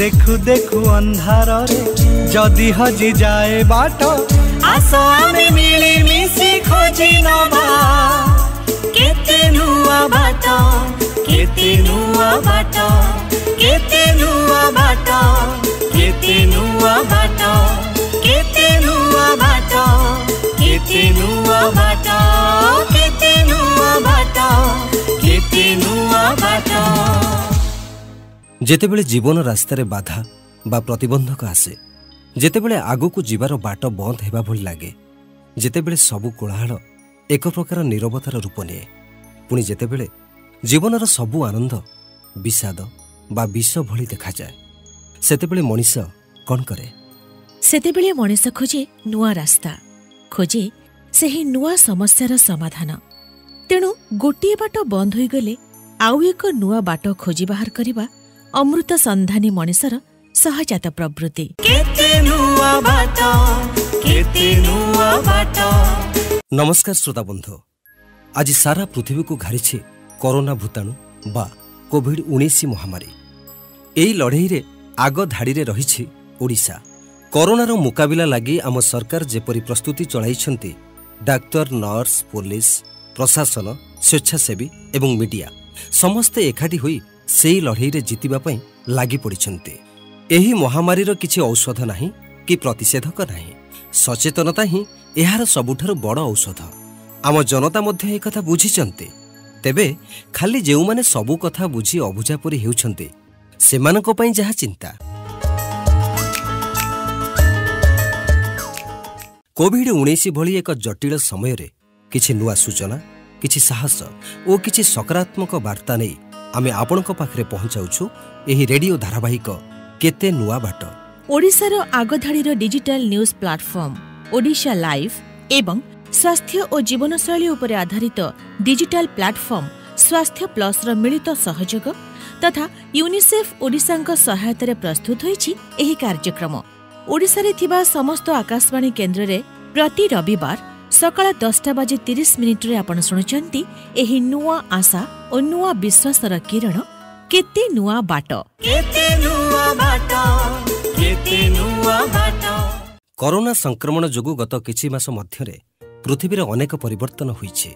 देखु देखु अंधार रे जदि हजि जाए बाट आस आमे मिली मिसी खोजी नबा केते नुआ बाट केते नुआ बाट केते नुआ बाट केते नुआ बाट केते नुआ बाट केते नुआ बाट केते नुआ बाट केते नुआ बाट। जेतेबेले जीवन रास्तार बाधा बा प्रतिबंधक आसे, जेतेबेले आगुकू जीवार बाट बंद हेबा भली लागे, जेतेबेले सबु कोलाहल एक प्रकार नीरवतार रूप निए, पुणी जेतेबेले जीवनर सबु आनंद विषाद बा विष भली देखा जाए, सेतेबेले मनीष कौन करे? सेतेबेले मनीष खोजे नुआ रास्ता, खोजे सेही नुआ समस्यार समाधान। तेणु गोटिए बाट बंद होई गले आउ एक नुआ बाट खोजी बाहर करिबा अमृत संधानी मनीषर सहजात प्रवृत्ति। नमस्कार श्रोता बंधु, आज सारा पृथ्वी को घारिछि कोरोना भूताणु बा कोविड-19 महामारी। एई लड़ाई रे आग धाड़ी रे रहिछि ओडिशा। कोरोनार मुकाबिला लागि आम सरकार जेपरि प्रस्तुति चलाइछन्ति, डाक्तर, नर्स, पुलिस, प्रशासन, स्वेच्छासेवी एवं मीडिया समस्ते एकाठी होई सेई लड़ाई रे जितिबा पई लागि पड़िछन्ति। एही महामारीर किछि औषध नाही कि प्रतिषेधक नाही, सचेतनता ही एहार सबुठारु बड़ औषध। आम जनता मध्ये ए कथा बुझिछन्ति, तेबे खाली जेउ माने सबु कथा बुझी अबुझा परि हेउछन्ति सेमानक पई जहा चिंता। कोविड-19 भली एक जटिल समय रे किछि नुआ सूचना, किछि साहस और किछि सकारात्मक वार्ता नहीं आमे आपणक पाखरे पहुंचाउछु एही रेडियो धारावाहिक केते नुआ बाट। ओडिशार आगधाड़ीर digital news platform Odisha live एवं स्वास्थ्य और जीवनशैली उपर आधारित डिजिटल प्लाटफर्म स्वास्थ्य प्लस र मिलित सहयोग तथा यूनिसेफ ओडिशा सहायतार प्रस्तुत होईछि एही कार्यक्रम। ओडिशा रे थिबा समस्त आकाशवाणी केन्द्र रे प्रति रविवार सकाळ 10:30 रे आपण सुनुचंती एही नुआ आशा और नुआ विश्वासर किरण केते नुआ बाट। कोरोना संक्रमण जोगु गत किछि मास मध्यरे पृथ्वीर अनेक परिवर्तन होईछि।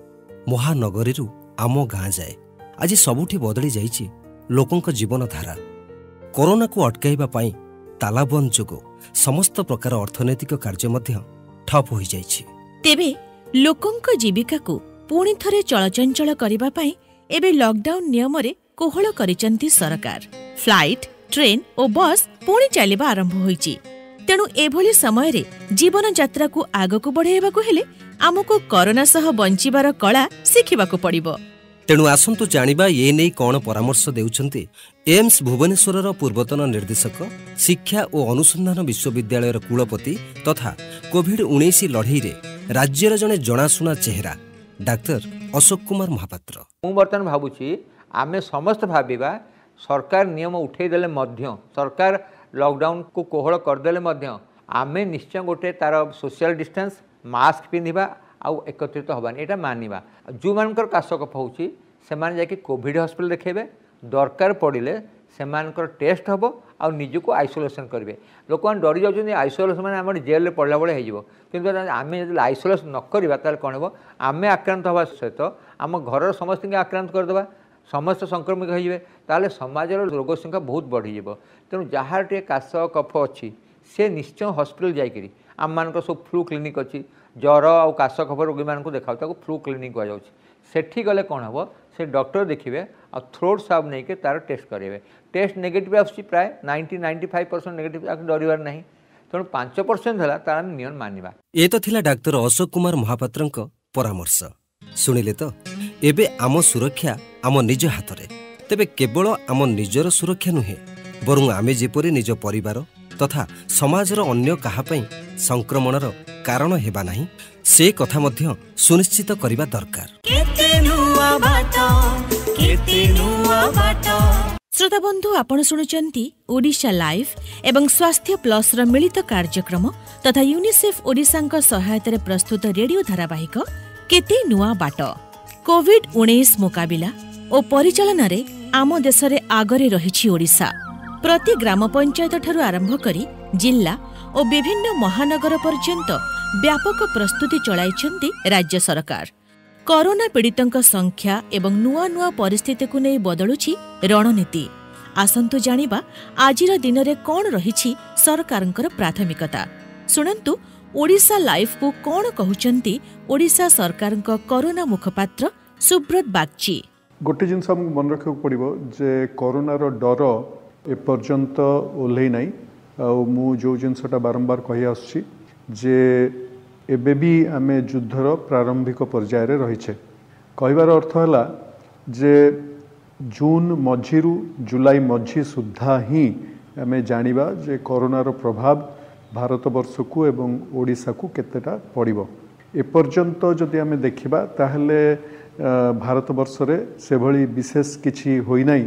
महानगरीरु आम गाँ जाए आज सबुठी बदली जाइछि लोकंक जीवन धारा। कोरोना को अटकाइबा पई तालाबंद जोगु समस्त प्रकार अर्थनैतिक कार्य मध्य ठप होई जाइछि। तेबे लोकंक जीविका को पुणी थरे चलचंचल करिबा पई एबे लॉकडाउन नियम रे कोहळ करिचंती सरकार। फ्लाइट, ट्रेन और बस पुणी चलिबा आरंभ होईछि। तेणु एभली समय रे जीवन यात्रा को आगको बढ़ाइबाकू हेले आमको कोरोना सह बंचिबार कला सिखिबाकू पड़िबो। तेणु आसंतु जानिबा ये नै कोन परामर्श देउछंती एम्स भुवनेश्वर पूर्वतन निर्देशक, शिक्षा और अनुसंधान विश्वविद्यालय कुलपति तथा कोविड-19 लड़ाई रे राज्यर जने जनाशुना चेहरा डाक्टर अशोक कुमार महापात्र। मु बर्तमान भाबुची आमे समस्त भाबिबा सरकार नियम उठेदेले मध्य, सरकार लॉकडाउन को कोहळ करदेले मध्य आमे निश्चय गोटे तार सोशल डिस्टेंस, मास्क पिंधिबा आउ एकत्रित हबानी एटा मानिबा। जो मानकर काश कफ होउची सेमान जाके कोविड हॉस्पिटल देखेबे, दरकार पड़िले सेमानकर टेस्ट हबो आ निजुको आइसोलेशन करेंगे। लोक मैंने डरी जाऊँ आइसोलेशन मैंने आम जेल में पढ़ला बेले हो, किंतु आम जो आइसोलेशन न करवा कौन हम आम आक्रांत हवा सहित आम घर समस्त आक्रांत करदे, समस्त संक्रमित होइबे, ताले समाज रोग संख्या बहुत बढ़ी। तेणु जहाँ टे काश कफ अच्छी से निश्चय हॉस्पिटल जाकि आम मान सब फ्लू क्लिनिक अच्छी, ज्वर आ काश कफ रोगी मान देखा फ्लू क्लिनिक कहुच्छे। सेठी गले कौन हम से डॉक्टर देखिए आ थ्रोट स्वाब नहीं के तार टेस्ट करेंगे। टेस्ट नेगेटिव आसूँ प्राय 90-95% नेगेटिव, डरबार नहीं। तेणु 5% है तार नियम मानिबा। ये तो थिला डाक्टर अशोक कुमार महापात्रंक परामर्श सुनिले तो एबे आम सुरक्षा आम निज हाथ रे। तेबे केवल आम निजर सुरक्षा नुहे बरं आमे जेपरि निज परिवार तथा समाजर अन्य काहापई संक्रमणर कारण हेबा नाही से कथा मध्य सुनिश्चित करिबा दरकार। श्रोता बंधु आपण शुणुचंती ओडिशा लाइव एवं स्वास्थ्य प्लस र मिलित कार्यक्रम तथा यूनिसेफ ओडिशा सहायतार प्रस्तुत रेडियो धारावाहिक केते नुआ बाट। कोविड-19 मुकाबिला और परिचालन रे आम देश रे आगरे रहिछि ओडिशा। प्रति ग्राम पंचायत ठारू आरंभ करी जिला और विभिन्न महानगर पर्यंत व्यापक प्रस्तुति चलाइछन्ति राज्य सरकार। कोरोना पीड़ितों संख्या एवं नुआ नुआ परिस्थिति को नहीं बदलुछि रणनीति। आसंतु जानिबा आजिर दिन में कौन रही सरकारंकर प्राथमिकता। शुणन्तु ओडिशा लाइफ को कौन कहउचन्ति ओडिशा सरकारंक कोरोना मुखपात्र सुब्रत बागची। गोटे जिनस मन रखा पड़ो जे कोरोनार डर एपर्यंत ओल्लै नाई। मु जो जिनसटा बारंबार कही आसुछि जे एबे भी आमे युद्धर प्रारंभिक पर्याय रहीछे। कहबार अर्थ है जे जून मझिरु जुलाई मझी सुधा ही आमे जानिबा जे कोरोनार प्रभाव भारत वर्ष को एवं ओडिशा को केतेटा पड़िबो। एपर्यंत जदि आमे देखिबा ताहले भारत वर्ष रे से भली विशेष किछि होई नाही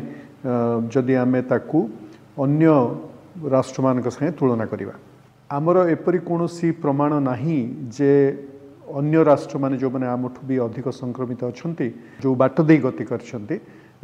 जदि आमे ताकू अन्य राष्ट्र मान संगे तुलना करिबा। आमर एपरी कोनोसी प्रमाण नाही जे अन्य राष्ट्र माने जो माने आमठु भी अधिक संक्रमित अछंती जो बाट दे गति करछंती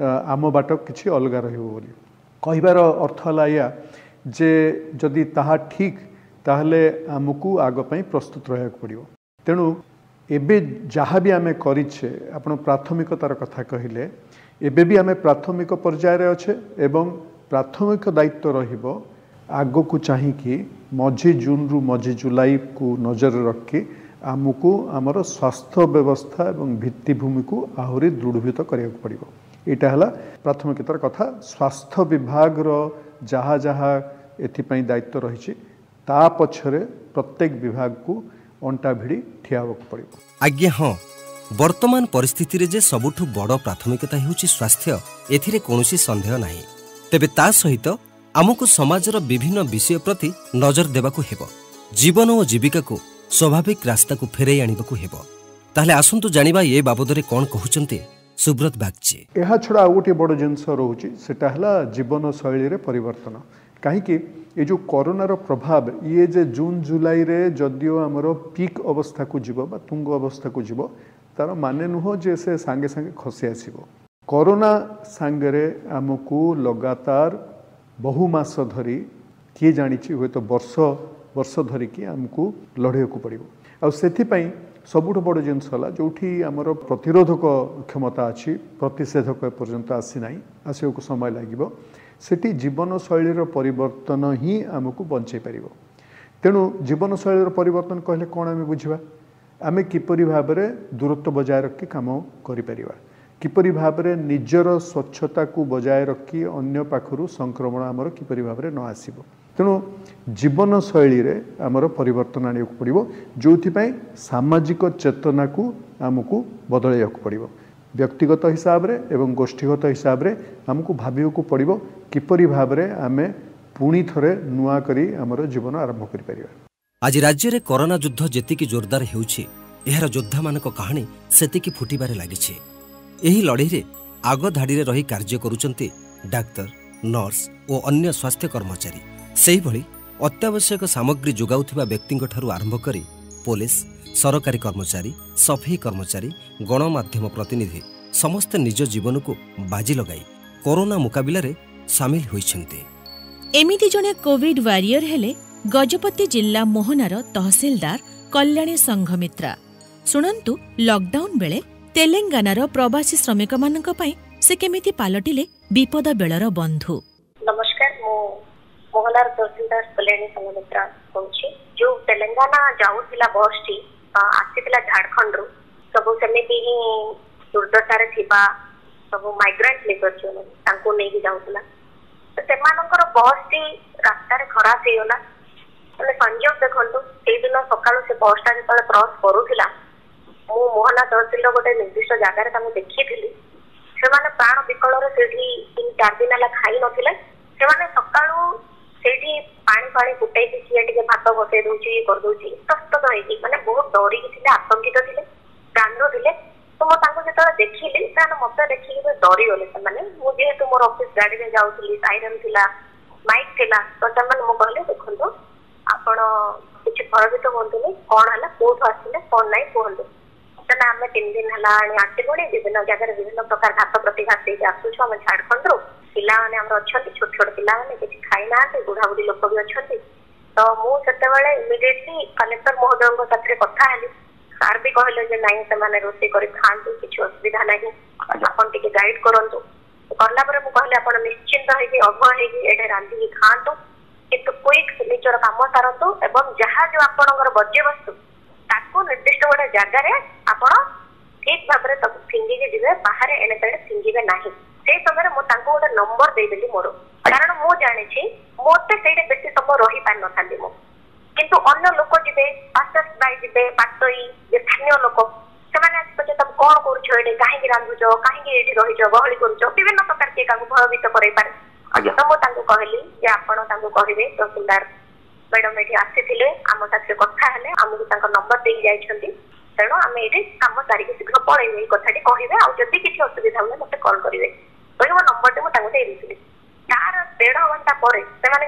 आम बाट किछि अलगा रहिबो बोली कहबार अर्थ हला या जे जदि ताहा ठीक ताहले आमकू आग पई प्रस्तुत रहया पड़िबो। तेणु एबे जहाँ भी आमे करिछे आपण प्राथमिकतार कथा कहिले एबे भी आमे प्राथमिक पर्याय रे अच्छे एवं प्राथमिक दायित्व रहिबो आग को चाहिए मझी जून रु मझी जुलाई को नजर रखी आमको आमर स्वास्थ्य व्यवस्था एवं भित्तिभूमि को आहरी दृढ़ीभूत करिया पड़िबो। एटा हला प्राथमिकतार कथा। स्वास्थ्य विभाग रो जहाँ जहाँ एथिपाई दायित्व रही ता पछरे प्रत्येक विभाग को अंटा भिड़ी ठिया पड़िबो। आज्ञा हाँ, वर्तमान परिस्थिति रे जे सबुठु बड़ प्राथमिकता हेउछि स्वास्थ्य, एथिरे कोनोसी संदेह नाही। तेबे ता सहित आमको समाजर विभिन्न विषय प्रति नजर देबाकू हेबो। जीवन और जीविका को स्वाभाविक रास्ता को फेराई आनिबाकू हेबो। ताहले आसंतु जानिबा ये बाबदरे कोन कहउचन्ते सुब्रत बागची। एहा छडा गोटे बड़ जिनस रहउछि सेटा हला जीवन शैली रे परिवर्तन। काहेकि ये जो कोरोनार प्रभाव ये जे जून जुलाई रे जदियो हमरो पीक अवस्था को जीवो बा तुंग अवस्था को जीवो तार माने नुह जे से सांगे सांगे खसी आसीबो। कोरोना सांगरे आमको लगातार बहु मास धरी किए जानिछि हुए तो वर्ष धरिकी आमको लड़े को पड़ो। आ सेथिपाई सबुठ बड़ जिनस हला जोठी आमर प्रतिरोधक क्षमता अच्छी प्रतिषेधक पर्यंत आसी नाही आसियो समय लागिबो सेठी जीवन शैलीर परिवर्तन ही आमको बंचाई पारिबो। तेणु जीवन शैलीर परिवर्तन कहले कौन आम बुझा आम किपरि भाव में दूरत्व बजाय रखी काम करिपरिबा किपरि भाव में निजर स्वच्छता को बजाय रखी अन्य पाखरु संक्रमण आमर किपरि भाव में न आसीबो। तेणु जीवन शैली रे आमर परिवर्तन आनिया पड़िबो जोथिपाई सामाजिक चेतना को आमको बदलैया पड़िबो। व्यक्तिगत हिसाब रे एवं गोष्ठीगत हिसाब रे आमको भाबियो को पड़िबो किपरि भाव में आमे पुणी थरे नुआ करी आमर जीवन आरंभ करि परिबा। आज राज्य रे कोरोना युद्ध जेतिकी जोरदार हेउछि एहार योद्धा मानक कहानी सेतिकी फुटिबारे लागिछि। एही लड़ाई रे आग धाड़ी रे रही कार्य करूचंती डाक्तर, नर्स और अन्य स्वास्थ्य कर्मचारी। सेही भली अत्यावश्यक सामग्री जोगाउथिबा व्यक्तिंक ठारू आरंभ करी पुलिस, सरकारी कर्मचारी, सफाई कर्मचारी, गणमाध्यम प्रतिनिधि समस्त निज जीवन को बाजी लगाई कोरोना मुकाबिला रे सामिल होइछन्ते। एमिति जने कोविड वारियर हेले गजपति जिला मोहनार तहसीलदार कल्याणी संघमित्रा। शुणन्तु लॉकडाउन बेले तेलंगानार प्रवासी श्रमिक मानक पई से केमिति पालटिले विपद बेलर बंधु। नमस्कार, मो मोहनार तहसीलदार कल्याणी संघमित्रा कहूछि। जो तेलंगाना जाउथिला बसटी आसीथिला झारखंड रु सब सेमिति ही दुर्दशारे थिबा सब माइग्रेंट लेबर जो तांको नेकी जाउथिला तो सेमानकर बसटी रास्ता रे खराब हे होला। माने संजोग देखंतु सेई दिन सकाळु से बसटा जेतले क्रॉस करूथिला मु मोहना तहसील गोटे निर्दिष्ट जगार देखी से प्राण विकल से 3-4 दिन है खाई नथिले से सकाळु सेठी पानी पानी फुटाई किए टे भात बसई दूसरी ये कर दूसरी तस्तत माने बहुत डरिकी थे, आतंकित थे, कांदुले। तो मुझे जो देखिली मत देखिए डरी गले से मुझे मोर ऑफिस गाड़ी में जाऊँगी साइरन थिला माइक थिला तो से कहले देखो आपण किसी भयभीत हूँ कौन है कौट आसिले कौन ना कहतु ना आम 3 दिन है आसलुणी विभिन्न जगह विभिन्न प्रकार घात प्रतिघात आसूँ आम झारखंड पिला माने हमर अछंती छोट छोट पिला माने किछि खाइ नाते बुढ़ा बुढ़ी लोक भी अछंती तो मु सेते बेले इमिडिएटली कलेक्टर महोदयଙ୍କ साथे कथा हेली सार भी कहले जे नहीं से माने रोसे करी खांतु किछि असुविधा नाही आपण टिके गाइड करंतु करला परे मु कहले आपण निश्चिंत है कि अभ है कि एठे रांधी खांतु किंतु क्विक निजर काम सारंतु एवं जहा जो आपणकर बज्य वस्तु ताको निर्दिष्ट गोटे जगह रे आपण ठीक भाबरे तब फिंगी के दिबे बाहर एने तडे फिंगीबे नाही से समय मु ताको गोटे नंबर दे देली मोर कारण मु जानि छी मोते सेडे बेसी समय रही पान न थांदी मु किंतु अन्य लोक जिबे पासस बाय जिबे बाटोई जे स्थानीय लोक सेमाने पछे तब कोन करू छेडे काहे कि रांधु जो काहे कि एठी रही जो गहली करू जो विभिन्न प्रकार के कागु भयभीत करै पारे तो मु ताको कहली जे आपण ताको कहिबे तहसीलदार मैडम एठी आसीथिले आम साथे कथा हेले हमहु ताको नंबर देई जाय छथि तेणु आम ये कम सारिक शीघ्र पलैबे कथाटी कहे आउ जदि किसी असुविधा हुए मत कल करेंगे कही मो नंबर मुझे देती तार 1.5 घंटा पर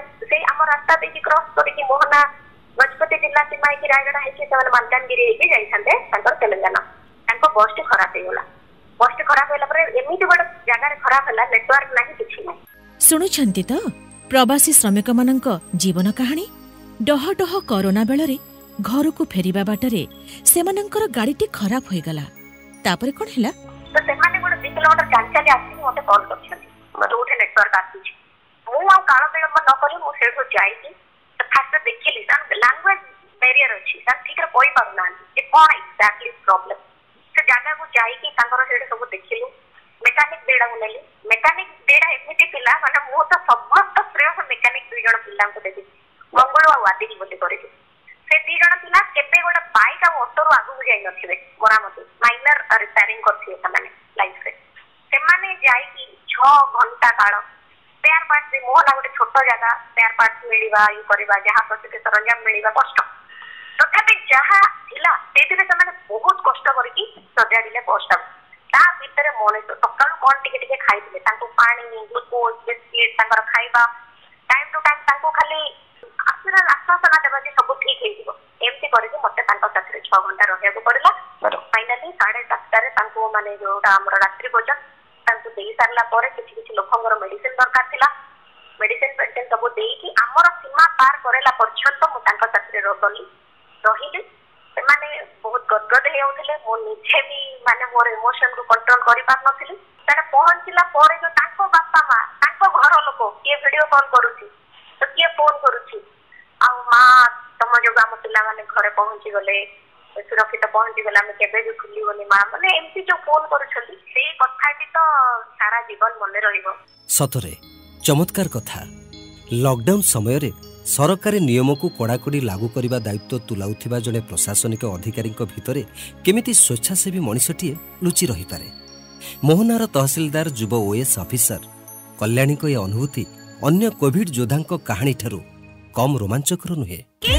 आम रास्ता देखिए क्रॉस करके मोहना गजपति जिला सीमा की रायगढ़ है मालकानगिरी जाते तेलंगाना बस टी खराब होगा बस टी खराब होला एमती गोटे जगह खराब है नेटवर्क ना कि ना शुणुछंती तो प्रवासी श्रमिक मानक जीवन कहानी डह डह कोरोना बेलरे घर को फेरिबा बाटरे सेमानंकर गाड़ीटी खराब होई गला तापरे कोन हैला तो सेमाने गोटे 2 किलोमीटर चांचाली आसी मते कॉल करछन मते उठे नेटवर्क आसी मु आ काळ विलंब न करी मु सेठो जाई कि फास्ट देखिली सान लैंग्वेज बैरियर अछि सान ठीक रे कोई पारना ए कोन एक्जेक्टली प्रॉब्लम से जगह को जाई कि तांकर सेठ सब देखिलु मैकेनिक बेडा उनेली मैकेनिक बेडा एमिति पिला माने मु तो समस्त श्रेय मैकेनिक 2 जण पिला को देबी मंगल आ वादी बोली करी से 2 जण पिला केबे गोटे बाइक आ ऑटो रो आगु जाई नथिबे मरामती माइनर रिपेयरिंग करथिए तमाने लाइफ रे सेमाने जाई कि 6 घंटा काल स्पेयर पार्ट रे मोहना गोटे छोट जगह स्पेयर पार्ट मिलिबा ई करबा जहां प्रति सरंजाम मिलिबा कष्ट तथापि जहां थिला सेतिरे तमाने बहुत कष्ट करकी सजाडिले पोस्ट ता भीतर मଣିଷ सकाळु कोन टिके टिके खाइथिले तांको पानी ग्लूकोज बिस्किट तांकर खाइबा टाइम टू टाइम तांको खाली आसरा आश्वासन देबा जे सब ठीक हे जिवो एमती करके मते तांको साथरे 6 घंटा रहया को पड़ला फाइनली 7:30 रे तांको माने जोटा हमर रात्रि भोजन तांको देई सारला परे किछि किछि लोकंगर मेडिसिन दरकार थिला मेडिसिन पेटेन सब देई कि हमर सीमा पार करेला पर्यंत मु तांको साथरे रहली रहिले माने बहुत गदगद हे होतले मो निजे भी माने मोर इमोशन को कंट्रोल करि पार नथिली तारे पहुंचला परे जो तांको बापा मां तांको घर लोक के वीडियो कॉल करूची तो के फोन करूची आ मां तम जो गाम पिला माने घरे पहुंची गले सुरक्षित पहुंची गला मैं केबे भी खुली गनी मां माने एमती जो फोन करूछली से कथाटी तो सारा जीवन मने रहिबो सतरे चमत्कार कथा लॉकडाउन समय रे सरकारी नियम को कड़ाकड़ी लागू करने दायित्व तुलाउथिबा जड़े प्रशासनिक अधिकारी भितरे केमिति स्वेच्छासेवी मनीषटीए लुचि रही पारे मोहनार तहसीलदार युव ओएस ऑफिसर कल्याणी को यह अनुभूति अन्य कोविड योद्धा कहानी ठारू कम रोमांचकर नुहे।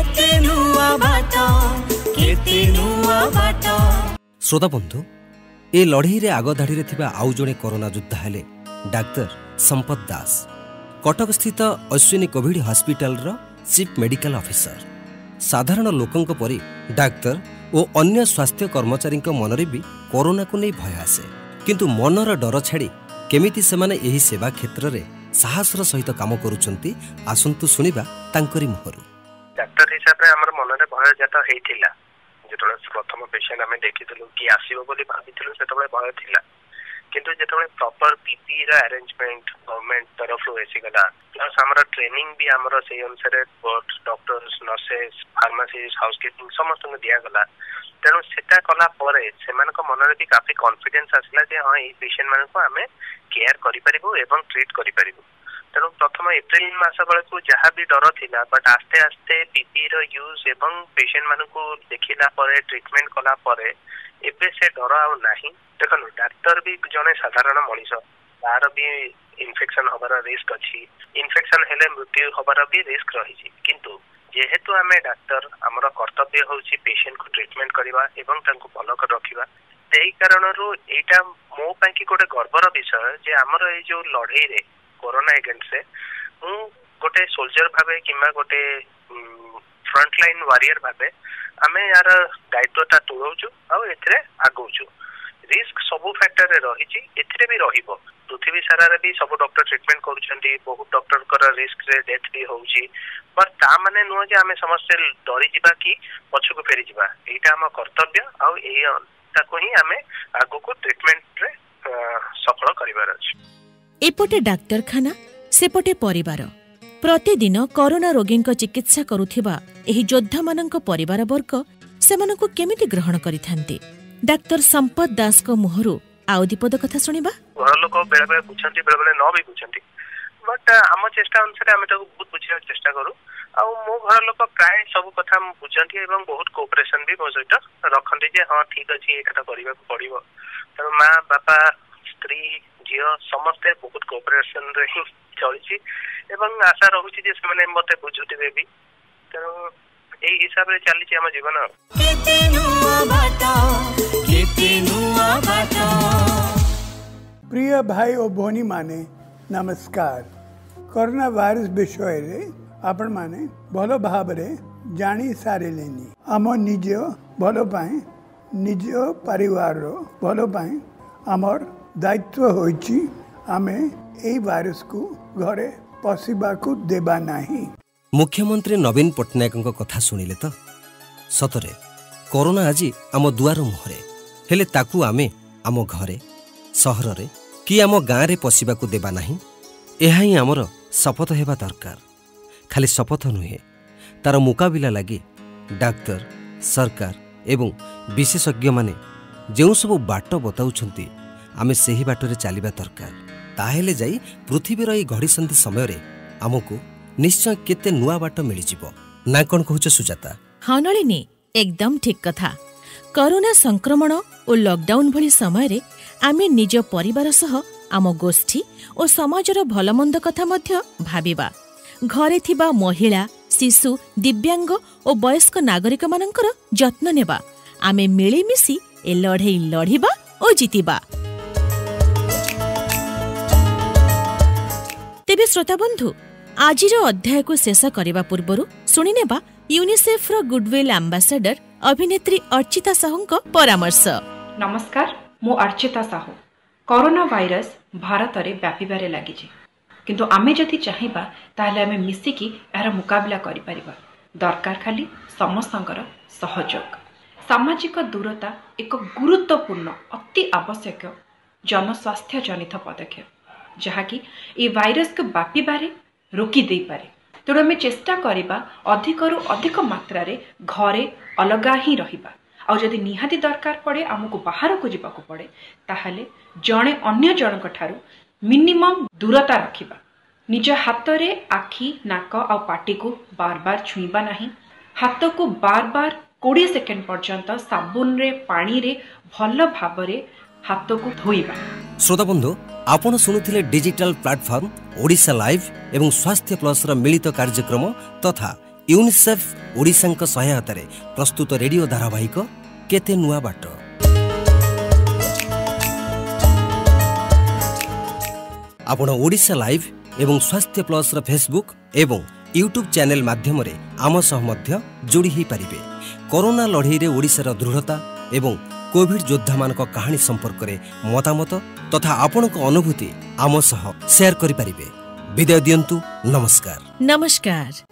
श्रोता बंधु ए लड़ई रे आग धाड़ी रे आउ जड़े कोरोना योद्धा हेले डाक्टर संपत दास कटक स्थित अश्विनी कोविड हॉस्पिटल रो चीफ मेडिकल ऑफिसर साधारण लोकंक परि डाक्तर और अन्य स्वास्थ्य कर्मचारी मनरे भी कोरोना को नहीं भय आसे किंतु मनर डर छाड़ी केमिति सेमाने एही सेवा क्षेत्र रे साहसर सहित काम करूछंती आसंतु सुनिबा तांकरी मुहरु डाक्टर हिसाब रे हमर मनरे भय जाता हेतिला जेतले प्रथम पेशेंट हमें देखितलु कि आसीबो बोली भाबितलु सेतबे भय थिला किंतु जेतबे प्रॉपर पीपी रा अरेंजमेंट गवर्नमेंट तरफ रो एसी गला प्लस हमरा ट्रेनिंग भी हमरा से अनुसार डॉक्टर्स नर्सेस फार्मासिस्ट हाउसकीपिंग समस्त को दिया गला तेणु सेटा कला परे सेमान को मन रे भी काफी कॉन्फिडेंस आसला जे हां ए पेशेंट मान को हमें केयर करि परिबो एवं ट्रीट करि परिबो तेणु प्रथम एप्रिल मास बेले को जहाँ भी डर थिला बट आस्ते आस्ते पीपी रो यूज एवं पेशेंट मान को देखिला परे ट्रीटमेंट कला परे एबे से डर आ नाही देखो डाक्टर भी जने साधारण मनीष तार भी इन्फेक्शन होबार रिस्क अछि इन्फेक्शन हेले मृत्यु होबार भी रिस्क रही किंतु जेहेतु आमे डाक्टर हमर कर्तव्य होछि पेशेंट को ट्रीटमेंट करबा एवं तांको भलो कर रखिबा तेई कारणरू एटा मो पई कि गोटे गर्वर विषय जे हमर ए जो लड़ाई रे कोरोना अगेंस्ट से मु गोटे सोल्जर भाबे किमा गोटे फ्रंट लाइन वॉरियर भाबे आमे यार दायित्वटा तुलौछु आ एथरे आगौछु रिस्क सब फैक्टर रे रही एथिरे भी रहिबो पृथ्वी सारा रे भी सब डॉक्टर ट्रीटमेंट करूछंती बहुत डॉक्टर कर रिस्क रे डेथ भी होउची पर ता माने नुह जे आमे समस्त डरी जिबा कि पछ को फेरी जिबा एटा हम कर्तव्य आ एई ताको ही आमे आगो को ट्रीटमेंट रे सफल करिवार अछि। एपटे डाक्तरखाना सेपटे परिवार प्रतिदिन कोरोना रोगी चिकित्सा करुथिबा एही योद्धा मानक परिवार वर्ग सेमानकु केमिति ग्रहण करिथांती डाक्टर संपत दास को मुहरु आउ दीपद कथा सुनिबा। घर लोक बेले बेले बुझंती बेले बेले न भी बुझंती बट आम चेष्टा अनुसार आमे ताको बहुत बुझिया चेष्टा करू आ मो घर लोक प्राय सब कथा बुझंती एवं बहुत कोऑपरेशन भी मो सहित रखंती जे हां ठीक अछि एटा करिबा पड़िबो त मां बापा स्त्री जियो समस्त बहुत कोऑपरेशन रे ही चलछि एवं आशा रहुछि जे से मते बुझुतिबे भी त एई हिसाब रे चली छी हम जीवन। केते नुआ बाटा केते नुआ बाटा। प्रिय भाई और भौणी माने नमस्कार। कोरोना वायरस विषय रे आपण माने भलो भाव रे जानी सारे लेनी आम निज भलो पाए निज परिवार रो भलो पाए आमर दायित्व होइछि आमे एई वायरस को घरे पसिबा को देबा नाही। मुख्यमंत्री नवीन पट्टनायक कथा शुणिले तो सतरे कोरोना आज आम दुआर मुहरे हेले ताकू आमे आम घरे सहर रे कि आम गाँव रे पशिबा को देबा नाही एहा ही आमर शपथ हेबा दरकार। खाली शपथ नुहे तार मुकाबिला लगी डाक्तर सरकार एवं विशेषज्ञ माने जो सब बाट बताउछंती आमे सेही बाटरे चलिबा दरकार ताहेले जाई पृथ्वीर एई घड़ीसंधि समय रे आमको निश्चय केते नुआ बाट मिली जिवो ना कोन कहूछ सुजाता। हाँ नलिनी एकदम ठीक कथा। कोरोना संक्रमण और लॉकडाउन भली समय रे आमे निज परिवार सह आम गोष्ठी और समाजर भलमंद कथा मध्य भाबिबा घरे थिबा महिला शिशु दिव्यांग और वयस्क नागरिक मानकर जत्न नेबा आमे मिलीमिशी ए लढ़ई लढ़िबा और जीतिबा। तेबे श्रोता बंधु आजिर अध्याय को शेष करने पूर्व शुणिनेबा यूनिसेफ रो गुडविल एम्बेसेडर अभिनेत्री अर्चिता साहू परामर्श। नमस्कार मु अर्चिता साहू। कोरोना वायरस भारत रे व्यापीबारे लागि किंतु आमे जदि चाहिबा ताहले आमे मिसिकी एହାର मुकाबला करि परिबा। दरकार खाली समस्तंकर सहयोग। सामाजिक दूरता एक गुरुत्वपूर्ण अति आवश्यक जनस्वास्थ्य जनित पदक्षेप जहाँकि ए वायरस को व्यापीबारे रोकी दे पारे। तेणु आम चेष्टा करिबा अधिकरु अधिक मात्रा रे घरे अलगा ही रहिबा आ जदि निहाती दरकार पड़े आमको बाहर को जीवाको पड़े ताहले जणे अन्य जनक ठारू मिनिमम दूरता रखिबा। निज हाथ रे आखि नाक आ पाटी को बार बार छुईबा नहीं। हाथ को बार बार 20 सेकेंड पर्यंत साबुन रे पानी रे भल भाव रे हाथ को धोइबा। श्रोता बंधु आपण सुनुथिले डिजिटल प्लेटफॉर्म ओडिशा लाइव एवं स्वास्थ्य प्लस रा मिलित कार्यक्रम तथा यूनिसेफ ओडिशा सहायता रे प्रस्तुत रेडियो धारावाहिक केते नुआ बाट। आपण ओडिशा लाइव एवं स्वास्थ्य प्लस रा फेसबुक एवं यूट्यूब चैनल माध्यम रे आम सह मध्य जोड़ी ही पारिबे। कोरोना लड़ई रे ओडिशा रा दृढ़ता एवं कोविड योद्धा मान कहानी संपर्क रे मतामत तथा आपण अनुभूति आम सह शेयर करि परिबे। विदाय दियंतु नमस्कार। नमस्कार।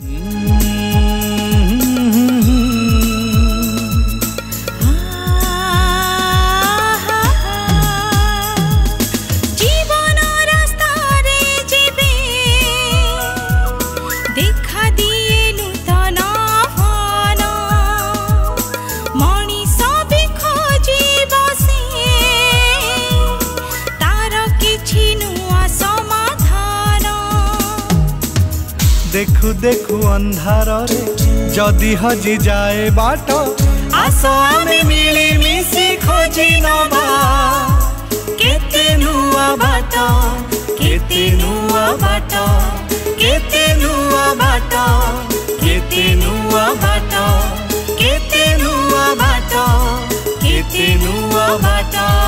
देखु देखु अंधार रे जदि हजि जाए बाट आस आमे मिली मिसी खोजी नबा केते नुआ बाट केते नुआ बाट केते नुआ बाट केते नुआ बाट केते नुआ बाट केते नुआ बाट।